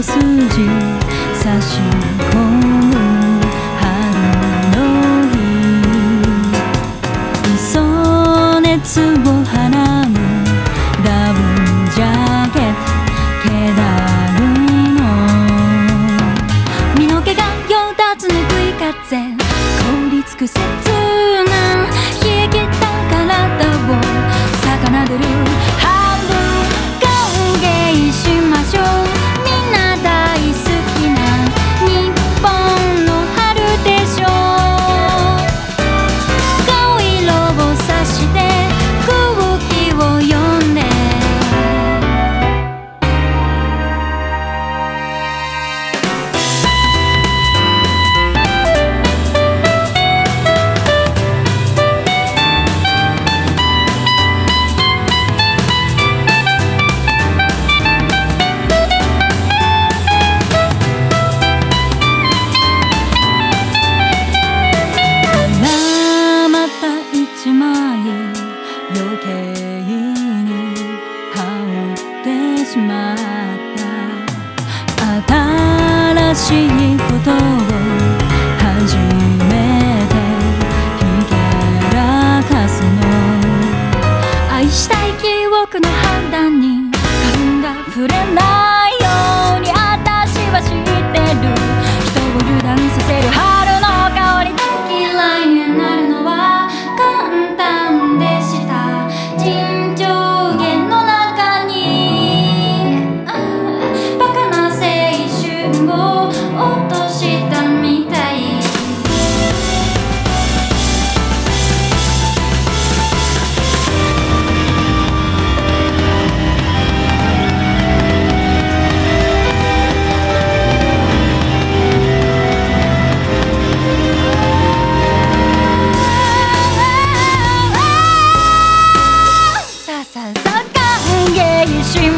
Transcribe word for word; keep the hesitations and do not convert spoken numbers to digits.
筋差し込む春の日、磯熱を放むダウンジャケット気だるの身の毛がよだつぬくい風凍りつく切な冷え切った体を魚でる半分歓迎しましょう。みんな大好きな日本の春でしょう。顔色をさして空気を読んで余計に羽織ってしまった。新しいことを始めてひけらかすの。愛したい記憶の肌に花粉が触れないように私は知ってる。人を油断させる春の香り。嫌いになるのは簡単でした。尋常弦の中にバカな青春を落としたみたい。さささ歓迎し